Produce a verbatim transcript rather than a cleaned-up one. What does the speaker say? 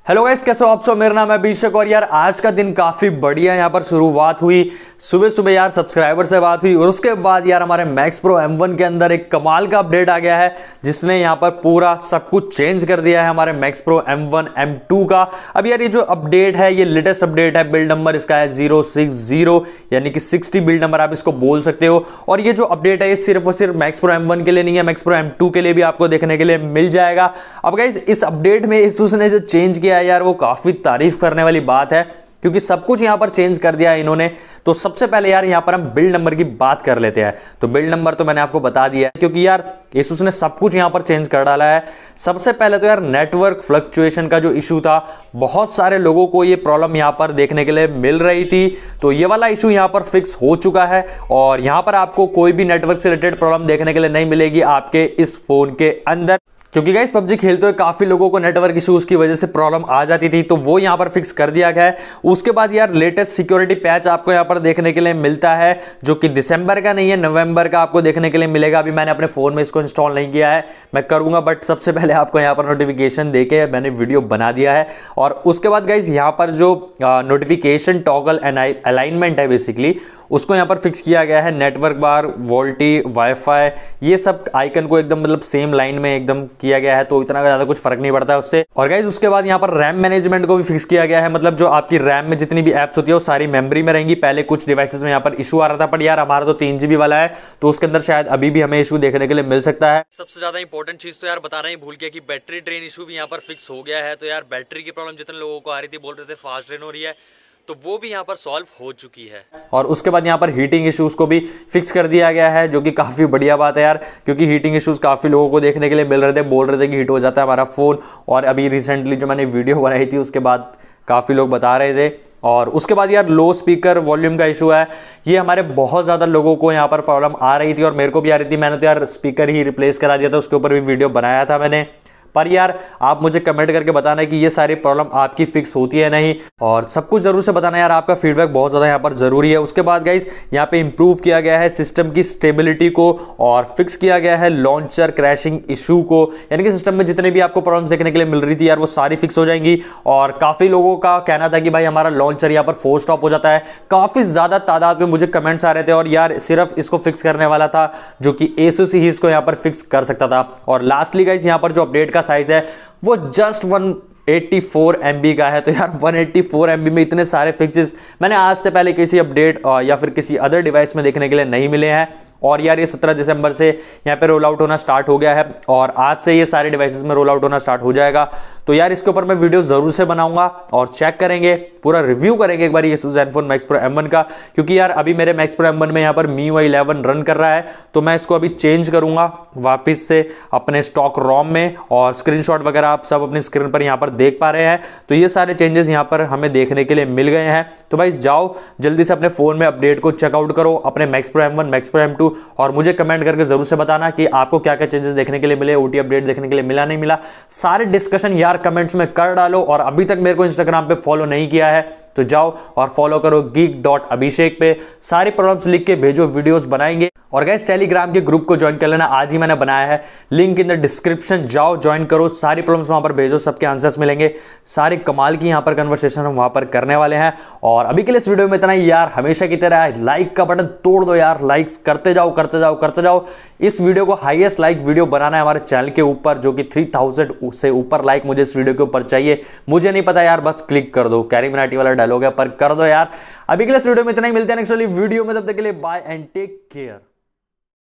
Hello guys, कैसे हो आप सब। मेरा नाम है अभिषेक और यार आज का दिन काफी बढ़िया यहाँ पर शुरुआत हुई। सुबह सुबह यार सब्सक्राइबर से बात हुई और उसके बाद यार हमारे मैक्स प्रो एम वन के अंदर एक कमाल का अपडेट आ गया है जिसने यहाँ पर पूरा सब कुछ चेंज कर दिया है हमारे max pro M one M two का। अब यार ये जो अपडेट है ये लेटेस्ट अपडेट है। बिल्ड नंबर इसका है जीरो सिक्स जीरो यानी कि सिक्सटी बिल्ड नंबर आप इसको बोल सकते हो। और ये जो अपडेट है ये सिर्फ और सिर्फ मैक्स प्रो एम वन के लिए नहीं है, मैक्स प्रो एम टू के लिए भी आपको देखने के लिए मिल जाएगा। अब गाइस इस अपडेट में Asus ने जो चेंज किया है यार वो काफी तारीफ करने वाली बात है क्योंकि सब कुछ यहां पर चेंज कर दिया है इन्होंने। तो सबसे पहले यार यहां पर हम बिल्ड नंबर की बात कर लेते हैं। तो बिल्ड नंबर तो मैंने आपको बता दिया है क्योंकि यार Asus ने सब कुछ यहां पर चेंज कर डाला है। सबसे पहले तो यार नेटवर्क फ्लक्चुएशन का जो इशू था, बहुत सारे लोगों को ये प्रॉब्लम यहां पर देखने के लिए मिल रही थी, तो ये वाला इशू यहां पर फिक्स हो चुका है और यहां पर आपको कोई भी नेटवर्क से रिलेटेड प्रॉब्लम देखने के लिए नहीं मिलेगी आपके इस फोन के अंदर। क्योंकि गाइस पबजी खेलते हुए काफी लोगों को नेटवर्क इश्यूज की वजह से प्रॉब्लम आ जाती थी, तो वो यहां पर फिक्स कर दिया गया है। उसके बाद यार लेटेस्ट सिक्योरिटी पैच आपको यहां पर देखने के लिए मिलता है जो कि दिसंबर का नहीं है, नवंबर का आपको देखने के लिए मिलेगा। अभी मैंने अपने फोन में इसको इंस्टॉल नहीं किया है, मैं करूंगा, बट सबसे पहले आपको यहां पर नोटिफिकेशन देके मैंने वीडियो बना दिया है। और उसके बाद गाइस यहां पर जो नोटिफिकेशन टॉगल अलाइनमेंट है बेसिकली उसको यहां पर फिक्स किया गया है। नेटवर्क बार, वोल्टी, वाईफाई, ये सब आइकन को एकदम मतलब सेम लाइन में एकदम किया गया है, तो इतना ज्यादा कुछ फर्क नहीं पड़ता है उससे। और गाइस उसके बाद यहां पर रैम मैनेजमेंट को भी फिक्स किया गया है, मतलब जो आपकी रैम में जितनी भी एप्स होती है वो सारी मेमोरी में रहेंगी। पहले कुछ डिवाइसेस में यहां पर इशू आ रहा था, पर यार हमारा तो तीन जीबी वाला है तो उसके अंदर शायद अभी भी हमें इशू देखने के लिए मिल सकता है। सबसे ज्यादा इंपॉर्टेंट चीज तो यार बताना ही भूल गया कि बैटरी ड्रेन इशू भी यहाँ पर फिक्स हो गया है। तो यार बैटरी की प्रॉब्लम जितने लोगों को आ रही थी, बोल रहे थे फास्ट ड्रेन हो रही है, तो वो भी यहाँ पर सॉल्व हो चुकी है। और उसके बाद यहाँ पर हीटिंग इश्यूज को भी फिक्स कर दिया गया है जो कि काफी बढ़िया बात है यार, क्योंकि हीटिंग इश्यूज काफी लोगों को देखने के लिए मिल रहे थे, बोल रहे थे कि हीट हो जाता है हमारा फोन। और अभी रिसेंटली जो मैंने वीडियो बनाई थी उसके बाद काफी लोग बता रहे थे। और उसके बाद यार लो स्पीकर वॉल्यूम का इशू है, ये हमारे बहुत ज्यादा लोगों को यहाँ पर प्रॉब्लम आ रही थी और मेरे को भी आ रही थी। मैंने तो यार स्पीकर ही रिप्लेस करा दिया था, उसके ऊपर भी वीडियो बनाया था मैंने। पर यार आप मुझे कमेंट करके बताना है कि ये सारी प्रॉब्लम आपकी फिक्स होती है नहीं, और सब कुछ जरूर से बताना यार, आपका फीडबैक बहुत ज्यादा यहाँ पर जरूरी है। उसके बाद गाइस यहाँ पे इंप्रूव किया गया है सिस्टम की स्टेबिलिटी को और फिक्स किया गया है लॉन्चर क्रैशिंग इशू को, यानी कि सिस्टम में जितने भी आपको प्रॉब्लम्स देखने के लिए मिल रही थी यार वो सारी फिक्स हो जाएंगी। और काफी लोगों का कहना था कि भाई हमारा लॉन्चर यहाँ पर फोर्स स्टॉप हो जाता है, काफी ज्यादा तादाद में मुझे कमेंट्स आ रहे थे और यार सिर्फ इसको फिक्स करने वाला था जो कि Asus ही इसको यहाँ पर फिक्स कर सकता था। और लास्टली गाइस यहाँ पर जो अपडेट का साइज है वो just one eighty four M B का है। तो यार one eighty four M B में इतने सारे फिक्सेस मैंने आज से पहले किसी अपडेट या फिर किसी अदर डिवाइस में देखने के लिए नहीं मिले हैं। और यार ये सत्रह दिसंबर से यहाँ पे रोल आउट होना स्टार्ट हो गया है और आज से ये सारे डिवाइसेस में रोल आउट होना स्टार्ट हो जाएगा। तो यार इसके ऊपर मैं वीडियो जरूर से बनाऊंगा और चेक करेंगे, पूरा रिव्यू करेंगे एक बार ये zenfone max pro M one का, क्योंकि यार अभी मेरे मैक्स प्रो एम वन में यहाँ पर Mi U I eleven run कर रहा है, तो मैं इसको अभी चेंज करूंगा वापस से अपने स्टॉक रोम में। और स्क्रीनशॉट वगैरह आप सब अपनी स्क्रीन पर यहाँ पर देख पा रहे हैं, तो ये सारे चेंजेस यहाँ पर हमें देखने के लिए मिल गए हैं। तो भाई जाओ जल्दी से अपने फोन में अपडेट को चेकआउट करो, अपने max pro M one, max pro M two, और मुझे कमेंट करके जरूर से बताना कि आपको क्या क्या चेंजेस देखने के लिए मिले, ओटी अपडेट देखने के लिए मिला नहीं मिला, सारे डिस्कशन यार कमेंट्स में कर डालो। और अभी तक मेरे को इंस्टाग्राम पे फॉलो नहीं किया है तो जाओ और फॉलो करो geek डॉट अभिषेक पे, सारी प्रॉब्लम्स लिख के भेजो, वीडियोस बनाएंगे। और गाइस टेलीग्राम के ग्रुप को ज्वाइन कर लेना, आज ही मैंने बनाया है, लिंक इन द डिस्क्रिप्शन, जाओ ज्वाइन करो, सारी प्रॉब्लम्स वहां पर भेजो, सबके आंसर्स मिलेंगे, सारे कमाल की यहां पर कन्वर्सेशन हम वहां पर करने वाले हैं। और अभी के लिए इस वीडियो में इतना ही यार, हमेशा की तरह लाइक का बटन तोड़ दो यार, लाइक्स करते जाओ करते जाओ करते जाओ। इस वीडियो को हाईएस्ट लाइक वीडियो बनाना है हमारे चैनल के ऊपर, जो कि थ्री थाउजेंड से ऊपर लाइक मुझे इस वीडियो के ऊपर चाहिए। मुझे नहीं पता यार, बस क्लिक कर दो, कैरी मिनाटी वाला डायलॉग है पर कर दो यार। अभी के लिए इस वीडियो में इतना ही, मिलते हैं नेक्स्ट वाली वीडियो में, तब तक के लिए बाय एंड टेक केयर।